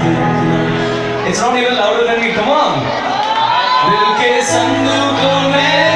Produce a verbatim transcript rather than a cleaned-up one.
It's not even louder than me. Come on. दिल के संदूकों में